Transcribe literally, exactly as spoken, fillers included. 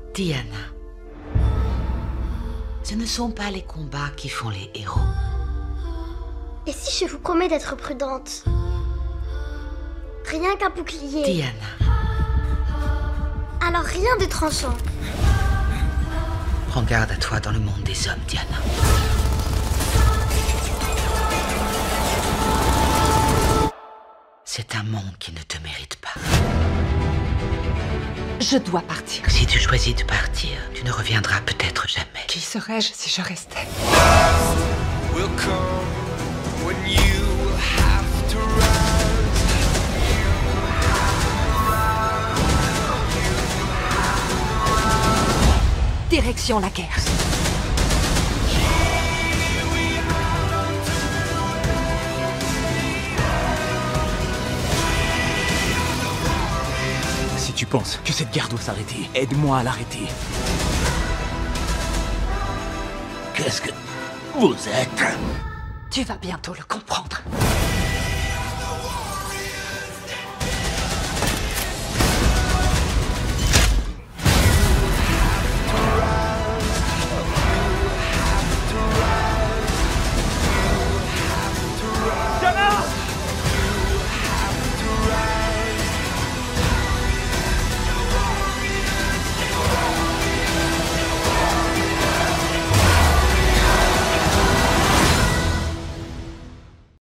Diana, ce ne sont pas les combats qui font les héros. Et si je vous promets d'être prudente? Rien qu'un bouclier. Diana. Alors rien de tranchant. Prends garde à toi dans le monde des hommes, Diana. C'est un monde qui ne te mérite pas. Je dois partir. Si tu choisis de partir, tu ne reviendras peut-être jamais. Qui serais-je si je restais? Will come when you have to rise. Direction la guerre. Si tu penses que cette guerre doit s'arrêter, aide-moi à l'arrêter. Qu'est-ce que vous êtes? Tu vas bientôt le comprendre.